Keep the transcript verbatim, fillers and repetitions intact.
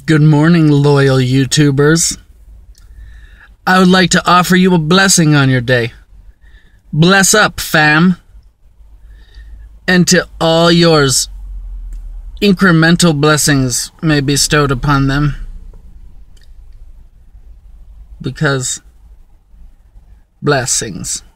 Good morning, loyal YouTubers. I would like to offer you a blessing on your day. Bless up, fam. And to all yours, incremental blessings may be bestowed upon them. Because blessings.